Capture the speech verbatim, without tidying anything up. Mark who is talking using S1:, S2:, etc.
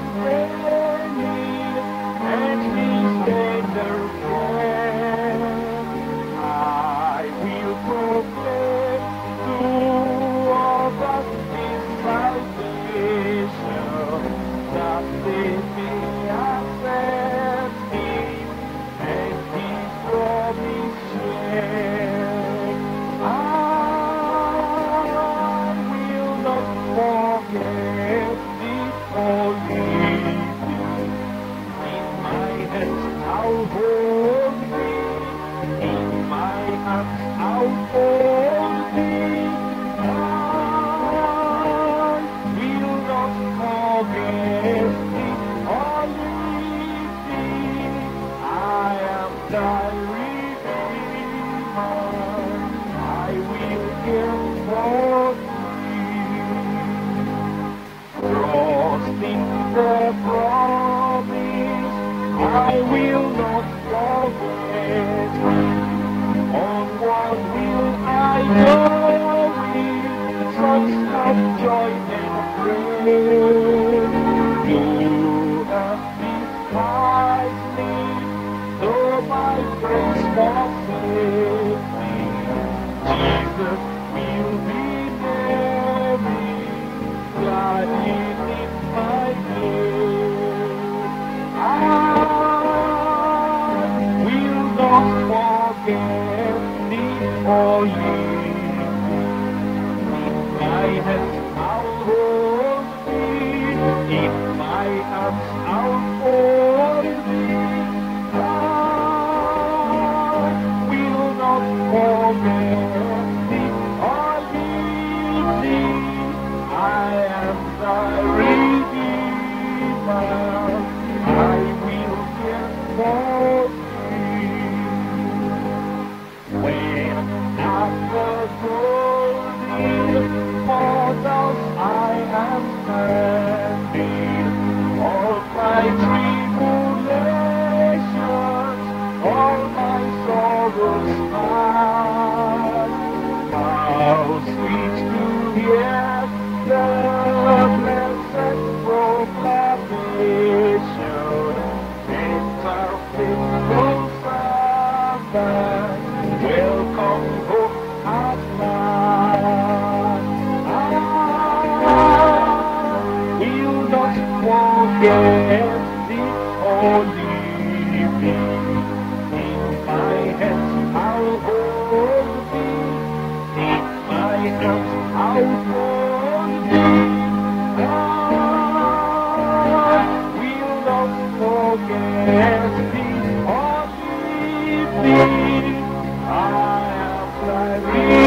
S1: reigning, and His tender care. I will proclaim to others His salvation, that they may accept Him and His promise share. I will not forget the holy thing. In my hands I'll hold thee, in my arms I'll hold thee. I will not forget the holy thing. I am thy Redeemer. I will care for thee. Trusting the promise, I will not forget. Onward will I go with songs of joy and praise. You have despised me, though my grace forsake me. Jesus will be near me, gliding in my place. I will not forget the holy. In my hands I'll hold thee, in my arms I'll hold thee. I will not forget the holy thing. I am thy Redeemer. I will care for thee. When at the golden portals I am standing, all my tribulations, all my sorrows past. How sweet to hear the blessed proclamation, enter faithful servant, welcome home at last. I will not forget the holy thing. In my hands I'll hold thee, in my arms I'll hold thee. I will not forget the holy thing. I am thy